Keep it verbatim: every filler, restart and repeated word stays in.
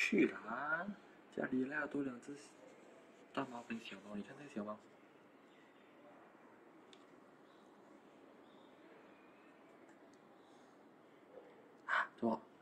去啦！家里来了多两只大猫跟小猫，你看那个小猫。啊，走。